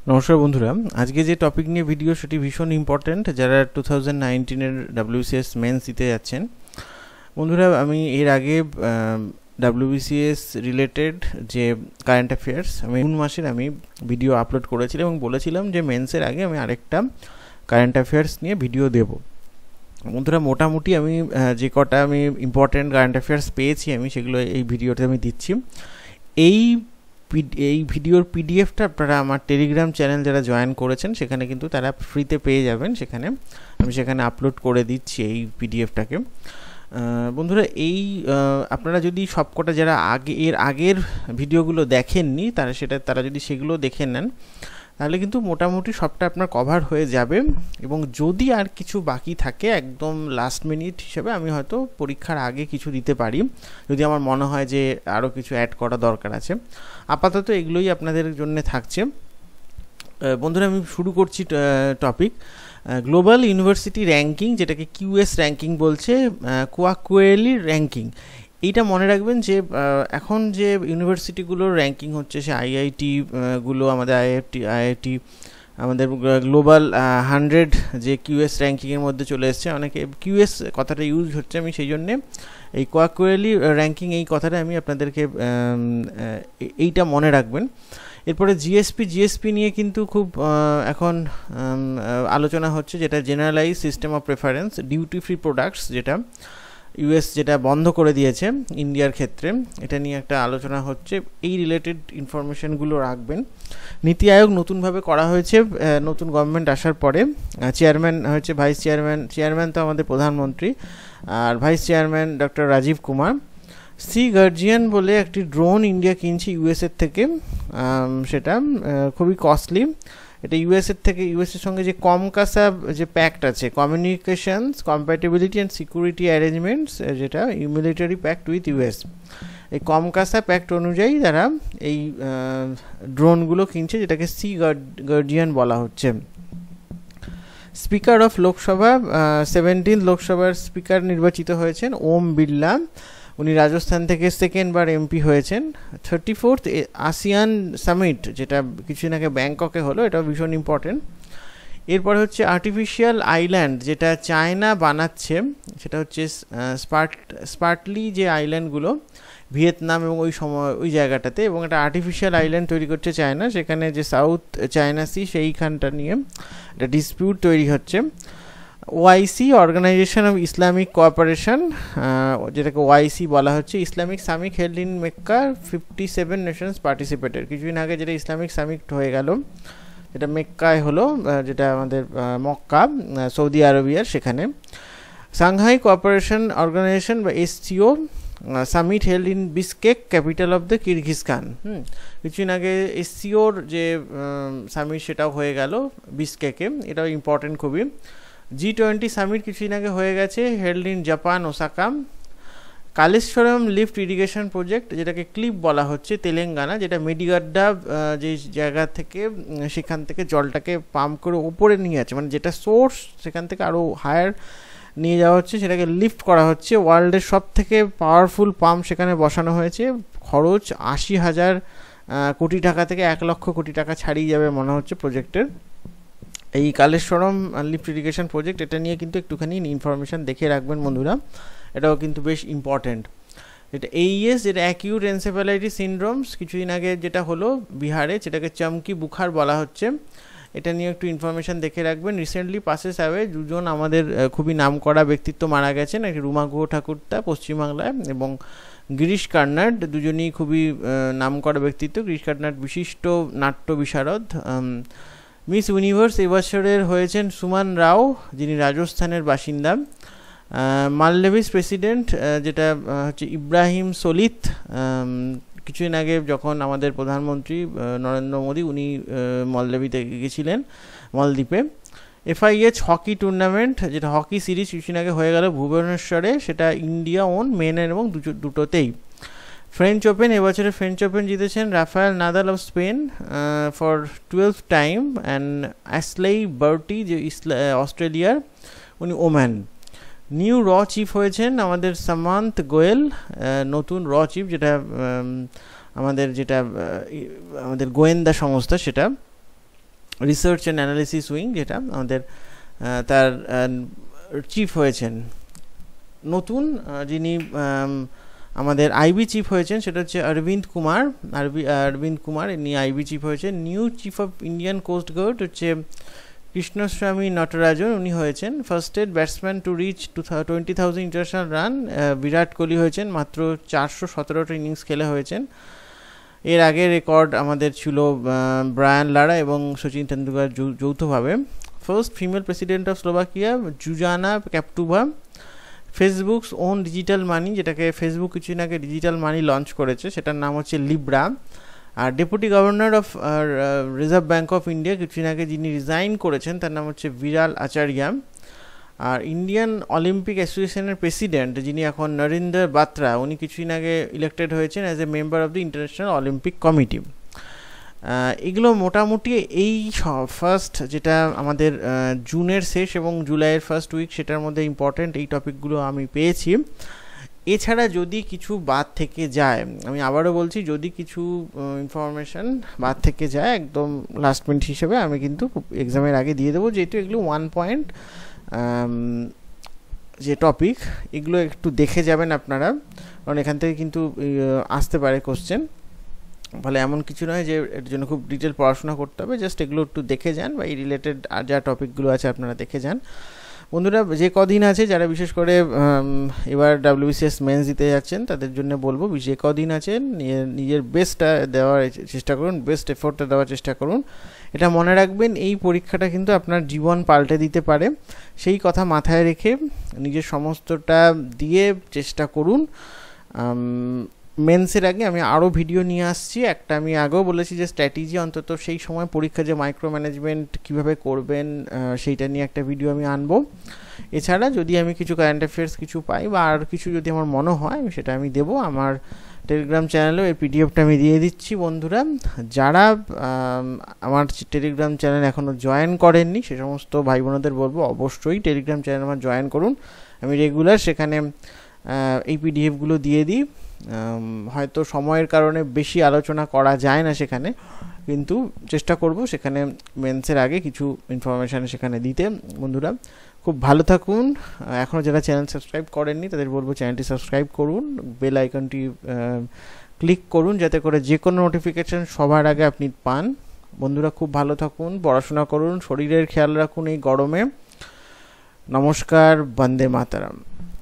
নমস্কার বন্ধুরা, আজকে যে টপিক নিয়ে ভিডিও সেটি ভীষণ ইম্পর্ট্যান্ট যারা 2019-এর WBCS মেন্স দিতে যাচ্ছেন। বন্ধুরা, আমি এর আগে WBCS রিলেটেড যে কারেন্ট অ্যাফেয়ার্স আমি জুন মাসের আমি ভিডিও আপলোড করেছিলাম এবং বলেছিলাম যে মেন্সের আগে আমি আরেকটা কারেন্ট অ্যাফেয়ার্স নিয়ে ভিডিও দেব। বন্ধুরা, মোটামুটি আমি যে কটা আমি ইম্পর্ট্যান্ট কারেন্ট অ্যাফেয়ার্স পেয়েছি আমি সেগুলো এই ভিডিওতে আমি দিচ্ছি। এই ভিডিওর পিডিএফটা আপনারা আমার টেলিগ্রাম চ্যানেল যারা জয়েন করেছেন সেখানে কিন্তু তারা ফ্রিতে পেয়ে যাবেন। আমি সেখানে আপলোড করে দিচ্ছি এই পিডিএফটাকে। বন্ধুরা, আপনারা যদি সবকটা যারা এর আগের ভিডিওগুলো দেখেননি তারা যদি সেগুলো দেখে নেন তাহলে কিন্তু মোটামুটি সবটা আপনার কভার হয়ে যাবে। এবং যদি আর কিছু বাকি থাকে একদম লাস্ট মিনিট হিসেবে আমি হয়তো পরীক্ষার আগে কিছু দিতে পারি, যদি আমার মনে হয় যে আরও কিছু অ্যাড করা দরকার আছে। আপাতত এগুলোই আপনাদের জন্য থাকছে। বন্ধুরা, আমি শুরু করছি টপিক। গ্লোবাল ইউনিভার্সিটি র্যাঙ্কিং, যেটাকে কিউএস র্যাঙ্কিং বলছে, কোয়াকুয়েলি র্যাঙ্কিং। এইটা মনে রাখবেন যে এখন যে ইউনিভার্সিটিগুলোর র্যাঙ্কিং হচ্ছে, সে গুলো আমাদের আইআইটি আমাদের গ্লোবাল 100 যে কিউএস র্যাঙ্কিংয়ের মধ্যে চলে এসছে। অনেকে কিউএস কথাটা ইউজ হচ্ছে, আমি সেই জন্যে এই কোয়াকুয়েলি র্যাঙ্কিং এই কথাটা আমি আপনাদেরকে এইটা মনে রাখবেন। এরপরে জিএসপি নিয়ে কিন্তু খুব এখন আলোচনা হচ্ছে, যেটা generalise system of preference duty free products, যেটা ইউএস যেটা বন্ধ করে দিয়েছে ইন্ডিয়ার ক্ষেত্রে, এটা নিয়ে একটা আলোচনা হচ্ছে। এই রিলেটেড ইনফরমেশনগুলো রাখবেন। নীতি আয়োগ নতুনভাবে করা হয়েছে নতুন গভর্নমেন্ট আসার পরে। চেয়ারম্যান হয়েছে ভাইস চেয়ারম্যান তো আমাদের প্রধানমন্ত্রী, আর vice chairman doctor Rajiv Kumar. Sea guardian বলে একটি ড্রোন ইন্ডিয়া কিনছে ইউএসএর থেকে, সেটা খুবই কস্টলি। এটা ইউএসের সঙ্গে যে কমকাসা যে প্যাক্ট আছে, communications compatibility and security arrangements, যেটা মিলিটারি প্যাক্ট উইথ ইউএস, এই কমকাসা প্যাক্ট অনুযায়ী তারা এই ড্রোনগুলো কিনছে, যেটাকে সি গার্জিয়ান বলা হচ্ছে। স্পিকার অফ লোকসভা 17 লোকসভার স্পিকার নির্বাচিত হয়েছেন ওম বিড়লা। উনি রাজস্থান থেকে সেকেন্ডবার এমপি হয়েছেন। 34th আসিয়ান সামিট, যেটা কিছুদিন আগে ব্যাংককে হলো, এটা ভীষণ ইম্পর্টেন্ট। এরপরে হচ্ছে আর্টিফিশিয়াল আইল্যান্ড, যেটা চায়না বানাচ্ছে, সেটা হচ্ছে স্পার্টলি যে আইল্যান্ডগুলো ভিয়েতনাম এবং ওই জায়গাটাতে, এবং একটা আর্টিফিশিয়াল আইল্যান্ড তৈরি করছে চায়না, সেখানে যে সাউথ চায়না সি সেইখানটা নিয়ে একটা ডিসপিউট তৈরি হচ্ছে। OIC, organisation of Islamic cooperation, যেটাকে ওআইসি বলা হচ্ছে, Islamic summit held in Mecca, 57 nations participated. কিছুদিন আগে যেটা ইসলামিক সামিট হয়ে গেল, যেটা মেক্কায় হলো, যেটা আমাদের মক্কা সৌদি আরবিয়ার, সেখানে। সাংহাই কোঅপারেশন অর্গানাইজেশন বা SCO summit held in Bishkek, capital of the Kyrgyzstan. কিছুদিন আগে এসসিওর যে সামিট সেটাও হয়ে গেল বিশকেকে, এটাও ইম্পর্টেন্ট খুবই। G20 সামিট কিছুদিন আগে হয়ে গেছে, held in Japan Osaka. Kaleshwaram lift irrigation project, যেটাকে ক্লিপ বলা হচ্ছে, তেলেঙ্গানা, যেটা মেডিগাড্ডা যে জায়গা থেকে সেখান থেকে জলটাকে পাম্প করে উপরে নিয়ে যাচ্ছে, মানে যেটা সোর্স সেখান থেকে আরও হায়ার নিয়ে যাওয়া হচ্ছে, সেটাকে লিফট করা হচ্ছে। ওয়ার্ল্ডের সব থেকে পাওয়ারফুল পাম্প সেখানে বসানো হয়েছে। খরচ 80,000 কোটি টাকা থেকে 1 লক্ষ কোটি টাকা ছাড়িয়ে যাবে মনে হচ্ছে প্রজেক্টের। এই কালেশ্বরম লিফট ইরিগেশন প্রজেক্ট, এটা নিয়ে কিন্তু একটুখানি ইনফরমেশান দেখে রাখবেন বন্ধুরা, এটাও কিন্তু বেশ ইম্পর্ট্যান্ট। এটা এইএস, যেটা অ্যাকিউট এনসেফ্যালাইটিস সিনড্রোমস, কিছুদিন আগে যেটা হলো বিহারে, যেটাকে চমকি বুখার বলা হচ্ছে, এটা নিয়ে একটু ইনফরমেশান দেখে রাখবেন। রিসেন্টলি পাসেস অ্যাওয়ে, দুজন আমাদের খুবই নামকরা ব্যক্তিত্ব মারা গেছেন, একটি রুমা গুহ ঠাকুরতা পশ্চিমবাংলায়, এবং গিরিশ কার্নাড, দুজনই খুবই নামকরা ব্যক্তিত্ব। গিরিশ কার্নাড বিশিষ্ট নাট্য বিশারদ। মিস ইউনিভার্স এবছরের হয়েছেন সুমান রাও, যিনি রাজস্থানের বাসিন্দা। মালদ্বীপের প্রেসিডেন্ট, যেটা হচ্ছে ইব্রাহিম সলিত। কিছুদিন আগে যখন আমাদের প্রধানমন্ত্রী নরেন্দ্র মোদী, উনি মালদ্বীপে গেছিলেন, মালদ্বীপে। FIH হকি টুর্নামেন্ট, যেটা হকি সিরিজ কিছুদিন আগে হয়ে গেল ভুবনেশ্বরে, সেটা ইন্ডিয়া ওন মেন এবং দুটোতেই। ফ্রেঞ্চ ওপেন, এবছরে ফ্রেঞ্চ ওপেন জিতেছেন Rafael Nadal of Spain for 12th time, and Ashleigh Barty, যে অস্ট্রেলিয়ার, উনি ওম্যান। নিউ চিফ হয়েছেন আমাদের সামান্ত গোয়েল, নতুন চিফ, যেটা আমাদের গোয়েন্দা সংস্থা সেটা। রিসার্চ অ্যান্ড অ্যানালিসিস উইং, যেটা আমাদের তার চিফ হয়েছেন নতুন, যিনি আমাদের আইবি চিফ হয়েছেন, সেটা হচ্ছে অরবিন্দ কুমার ইনি আইবি চিফ হয়েছেন। New chief of Indian coast guard হচ্ছে কৃষ্ণস্বামী নটরাজন, উনি হয়েছেন। ফার্স্ট এড batsman to reach 20,000 international run Virat Kohli হয়েছেন, মাত্র 417টা ইনিংস খেলে হয়েছেন। এর আগে রেকর্ড আমাদের ছিল ব্রায়ান লারা এবং সচিন তেন্ডুলকর যৌথভাবে। First female president of Slovakia Zuzana Caputova. Facebook's own digital money, যেটাকে ফেসবুক কিছুদিন আগে ডিজিটাল মানি লঞ্চ করেছে, সেটার নাম হচ্ছে লিব্রা। আর deputy governor of Reserve Bank of India কিছুদিন আগে যিনি রিজাইন করেছেন, তার নাম হচ্ছে বিরাল আচার্যা। আর ইন্ডিয়ান অলিম্পিক অ্যাসোসিয়েশনের প্রেসিডেন্ট যিনি এখন নরেন্দ্র বাত্রা, উনি কিছুদিন আগে ইলেক্টেড হয়েছেন as a member of the International Olympic Committee. এগুলো মোটামুটি এই ফার্স্ট যেটা আমাদের জুনের শেষ এবং জুলাইয়ের ফার্স্ট উইক, সেটার মধ্যে ইম্পর্ট্যান্ট এই টপিকগুলো আমি পেয়েছি। এছাড়া যদি কিছু বাদ থেকে যায়, আমি আবারও বলছি, যদি কিছু ইনফরমেশান বাদ থেকে যায় একদম লাস্ট মিনিট হিসেবে আমি কিন্তু এক্সামের আগে দিয়ে দেবো, যেহেতু এগুলো 1 পয়েন্ট যে টপিক, এগুলো একটু দেখে যাবেন আপনারা, কারণ এখান থেকে কিন্তু আসতে পারে কোশ্চেন। ফলে এমন কিছু নয় যে এর জন্য খুব ডিটেল পড়াশোনা করতে হবে, জাস্ট এগুলো একটু দেখে যান, বা এই রিলেটেড আর যা টপিকগুলো আছে আপনারা দেখে যান। বন্ধুরা, যে কদিন আছে যারা বিশেষ করে এবার WBCS মেন্স দিতে যাচ্ছেন, তাদের জন্য বলবো যে কদিন আছেন নিজের বেস্টটা দেওয়ার চেষ্টা করুন, বেস্ট এফোর্টটা দেওয়ার চেষ্টা করুন। এটা মনে রাখবেন, এই পরীক্ষাটা কিন্তু আপনার জীবন পাল্টে দিতে পারে, সেই কথা মাথায় রেখে নিজের সমস্তটা দিয়ে চেষ্টা করুন। মেন্সের আগে আমি আরও ভিডিও নিয়ে আসছি, একটা আমি আগেও বলেছি যে স্ট্র্যাটেজি, অন্তত সেই সময় পরীক্ষা যে মাইক্রো ম্যানেজমেন্ট কীভাবে করবেন সেইটা নিয়ে একটা ভিডিও আমি আনবো। এছাড়া যদি আমি কিছু কারেন্ট অ্যাফেয়ার্স কিছু পাই বা আর কিছু যদি আমার মনে হয় সেটা আমি দেবো। আমার টেলিগ্রাম চ্যানেলেও এই পিডিএফটা আমি দিয়ে দিচ্ছি। বন্ধুরা, যারা আমার টেলিগ্রাম চ্যানেল এখনও জয়েন করেননি সে সমস্ত ভাই বোনদের বলবো অবশ্যই টেলিগ্রাম চ্যানেল আমার জয়েন করুন। আমি রেগুলার সেখানে এই পিডিএফগুলো দিয়ে দিই। হয়তো সময়ের কারণে বেশি আলোচনা করা যায় না সেখানে, কিন্তু চেষ্টা করব সেখানে মেন্সের আগে কিছু ইনফরমেশান সেখানে দিতে। বন্ধুরা, খুব ভালো থাকুন। এখনও যারা চ্যানেল সাবস্ক্রাইব করেননি তাদের বলবো চ্যানেলটি সাবস্ক্রাইব করুন, বেল আইকনটি ক্লিক করুন, যাতে করে যে কোনো নোটিফিকেশান সবার আগে আপনি পান। বন্ধুরা, খুব ভালো থাকুন, পড়াশোনা করুন, শরীরের খেয়াল রাখুন এই গরমে। নমস্কার, বন্দে মাতরম।